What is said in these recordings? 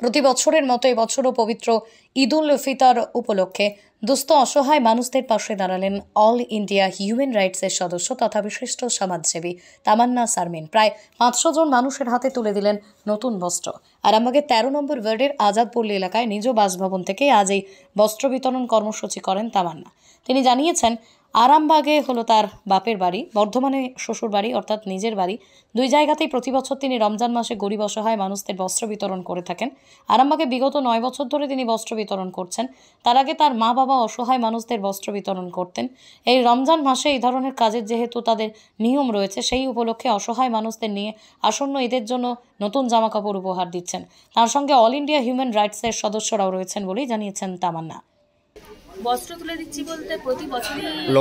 প্রতি বছরের মতো এবছরও পবিত্র ঈদুল ফিতর উপলক্ষে দুস্থ অসহায় মানুষদের পাশে দাঁড়ালেন অল ইন্ডিয়া হিউম্যান রাইটসের সদস্য তথা বিশিষ্ট সমাজসেবী তামান্না শারমিন। প্রায় 500 জন মানুষের হাতে তুলে দিলেন নতুন বস্ত্র। আরামবাগের 13 নম্বর ওয়ার্ডের আজাদপল্লী এলাকায় নিজ বাসভবন থেকে আজ এই বস্ত্র বিতরণ কর্মসূচি করেন তামান্না। তিনি জানিয়েছেন, আরামবাগে হলো তার বাপের বাড়ি, বর্ধমানে শ্বশুর বাড়ি অর্থাৎ নিজের বাড়ি। দুই জায়গাতেই প্রতি বছর তিনি রমজান মাসে গরিব অসহায় মানুষদের বস্ত্র বিতরণ করে থাকেন। আরামবাগে বিগত 9 বছর ধরে তিনি বস্ত্র বিতরণ করছেন। তার আগে তার মা বাবা অসহায় মানুষদের বস্ত্র বিতরণ করতেন। এই রমজান মাসে এই ধরনের কাজের যেহেতু তাদের নিয়ম রয়েছে, সেই উপলক্ষে অসহায় মানুষদের নিয়ে আসন্ন ঈদের জন্য নতুন জামাকাপড় উপহার দিচ্ছেন। তার সঙ্গে অল ইন্ডিয়া হিউম্যান রাইটসের সদস্যরাও রয়েছেন বলেই জানিয়েছেন তামান্না। বস্ত্র তুলে দিচ্ছি বলতে প্রতি বছরই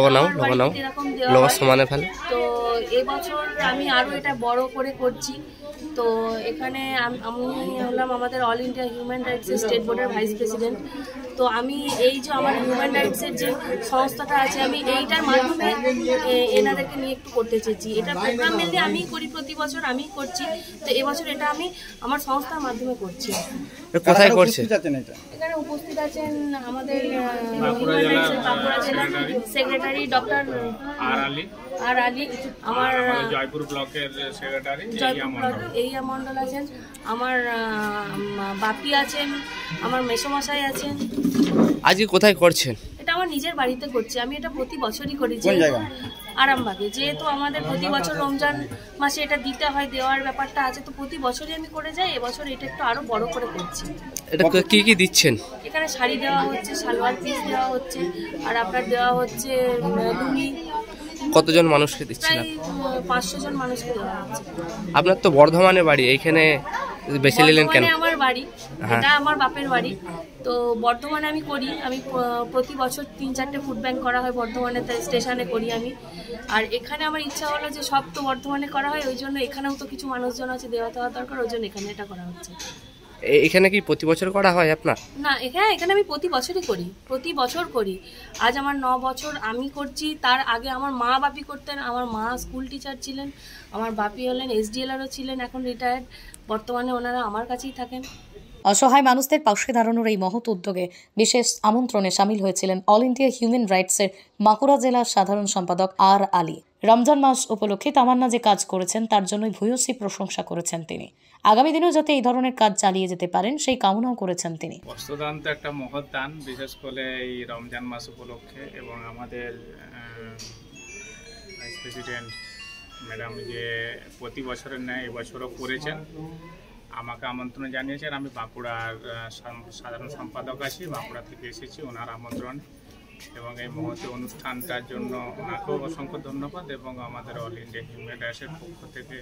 তো এবছর আমি আরো এটা বড় করে করছি। তো এখানে আমি হলাম আমাদের অল ইন্ডিয়া হিউম্যান রাইটসের স্টেট বোর্ডের ভাইস প্রেসিডেন্ট। তো আমি এই যে আমার হিউম্যান রাইটসের যে সংস্থাটা আছে, আমি এইটার মাধ্যমে এনাদেরকে নিয়ে একটু করতে চেয়েছি। এটা প্রোগ্রাম মেনলি আমি করি, প্রতি বছর আমি করছি। তো এবছর এটা আমি আমার সংস্থার মাধ্যমে করছি। কোথায় করছেন? এখানে উপস্থিত আছেন আমাদের বাঁকুড়া জেলার সেক্রেটারি ডক্টর আর আলী, আমার জয়পুর ব্লকের সেক্রেটারি এইয়া মন্ডল আছেন, আমার বাপি আছেন, আমার মেসোমশাই আছেন। আজকে কোথায় করছেন? এটা আমার নিজের বাড়িতে করছি। আমি এটা প্রতি বছরই করি আরামবাগে, যেহেতু আমাদের প্রতি বছর রমজান মাসে এটা দিতে হয়, দেওয়ার ব্যাপারটা আছে। তো প্রতি বছরই আমি করে যাই, এবছর এটা একটু আরো বড় করে করছি। এটা কি কি দিচ্ছেন? এখানে শাড়ি দেওয়া হচ্ছে, সালোয়ার পিস দেওয়া হচ্ছে, আর আপনার দেওয়া হচ্ছে লুঙ্গি। কতজন মানুষকে দিচ্ছেন? প্রায় 500 জন মানুষকে দেওয়া হচ্ছে। আপনার তো বর্ধমানে বাড়ি, এইখানে বেশি নিলেন কেন? আমার বাড়ি, এটা আমার বাপের বাড়ি। তো বর্ধমানে আমি করি, আমি প্রতি বছর 3-4টে ফুড ব্যাংক করা হয় বর্ধমানে, স্টেশনে করি আমি। আর এখানে আমার ইচ্ছা হলো যে সব তো বর্ধমানে করা হয়, ওই জন্য এখানেও তো কিছু মানুষজন আছে, দেওয়া দেওয়া দরকার, ওই জন্য এখানে এটা করা হচ্ছে। এখানে কি প্রতি বছর করা হয় আপনার? না, এখানে আমি প্রতি বছরই করি, প্রতি বছর করি। আজ আমার 9 বছর আমি করছি। তার আগে আমার মা বাপি করতেন। আমার মা স্কুল টিচার ছিলেন, আমার বাপি হলেন SDLRও ছিলেন, এখন রিটায়ার্ড। বর্তমানে ওনারা আমার কাছেই থাকেন। অসহায় মানুষদের পাশে দাঁড়ানোর এই মহৎ উদ্যোগে বিশেষ আমন্ত্রণে সামিল হয়েছিলেন অল ইন্ডিয়া হিউম্যান রাইটসের বাঁকুড়া জেলার সাধারণ সম্পাদক আর আলী। রমজান মাস উপলক্ষে তামান্না যে কাজ করেছেন তার জন্যই ভূয়সী প্রশংসা করেছেন তিনি। আগামী দিনেও যাতে এই ধরনের কাজ চালিয়ে যেতে পারেন সেই কামনাও করেছেন তিনি। বস্ত্রদান তো একটা মহৎ দান, বিশেষ করে এই রমজান মাস উপলক্ষে। এবং আমাদের ভাইস প্রেসিডেন্ট ম্যাডাম যে প্রতি বছরের ন্যায় এবছরও করেছেন, আমাকে আমন্ত্রণ জানিয়েছেন। আমি বাঁকুড়ার সাধারণ সম্পাদক আছি, বাঁকুড়া থেকে এসেছি ওনার আমন্ত্রণ। এবং এই মহৎ অনুষ্ঠানটার জন্য ওনাকেও অসংখ্য ধন্যবাদ। এবং আমাদের অল ইন্ডিয়া হিউম্যান রাইটসের পক্ষ থেকে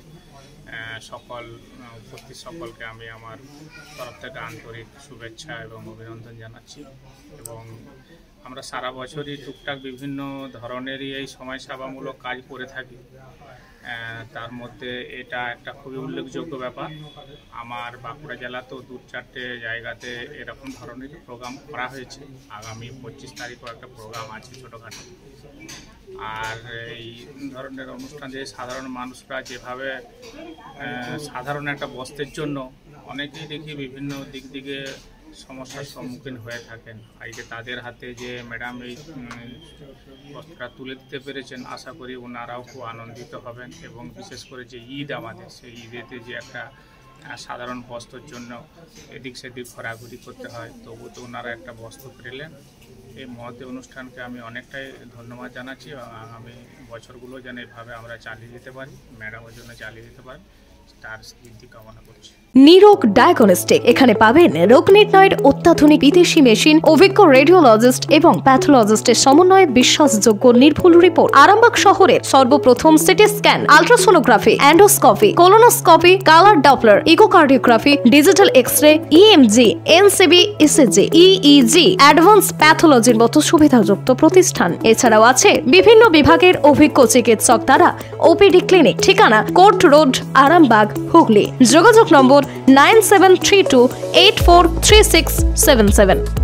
উপস্থিত সকলকে আমি আমার তরফ থেকে আন্তরিক শুভেচ্ছা এবং অভিনন্দন জানাচ্ছি। এবং আমরা সারা বছরই টুকটাক বিভিন্ন ধরনেরই এই সমাজসেবামূলক কাজ করে থাকি। তার মধ্যে এটা একটা খুবই উল্লেখযোগ্য ব্যাপার। আমার বাঁকুড়া জেলাতেও 2-4টে জায়গাতে এরকম ধরনের প্রোগ্রাম করা হয়েছে। আগামী 25 তারিখও একটা প্রোগ্রাম আছে ছোটোখাটো। আর এই ধরনের অনুষ্ঠানে সাধারণ মানুষরা যেভাবে সাধারণ একটা বস্ত্রের জন্য অনেকেই দেখি বিভিন্ন দিক দিকে সমস্যার সম্মুখীন হয়ে থাকেন। আজকে তাদের হাতে যে ম্যাডাম এই বস্ত্রটা তুলে দিতে পেরেছেন, আশা করি ওনারাও খুব আনন্দিত হবেন। এবং বিশেষ করে যে ঈদ আমাদের, সেই ঈদেতে যে একটা সাধারণ বস্ত্রের জন্য এদিক সেদিক ঘোরাঘুরি করতে হয়, তবু তো ওনারা একটা বস্ত্র পেলেন। এই মহৎ অনুষ্ঠানকে আমি অনেকটাই ধন্যবাদ জানাচ্ছি। আগামী বছরগুলো যেন এভাবে আমরা চালিয়ে যেতে পারি, ম্যাডামের জন্য চালিয়ে যেতে পারি, তার সিদ্ধি কামনা করছি। নিরোগ ডায়াগনস্টিক, এখানে পাবেন রোগ নির্ণয়ের অত্যাধুনিক বিদেশি মেশিন, অভিজ্ঞ রেডিওলজিস্ট এবং প্যাথোলজিস্টের সমন্বয়ে বিশ্বাসযোগ্য নির্ভুল রিপোর্ট। আরামবাগ শহরে সর্বপ্রথম CT scan, ultrasonography, endoscopy, colonoscopy, colour Doppler, echocardiography, digital x-ray, EMG, NCV, ECG, EEG, advance প্যাথোলজির মতো সুবিধাযুক্ত প্রতিষ্ঠান। এছাড়াও আছে বিভিন্ন বিভাগের অভিজ্ঞ চিকিৎসক দ্বারা ওপিডি ক্লিনিক। ঠিকানা কোর্ট রোড, আরামবাগ, হুগলি। যোগাযোগ নম্বর 9732843677।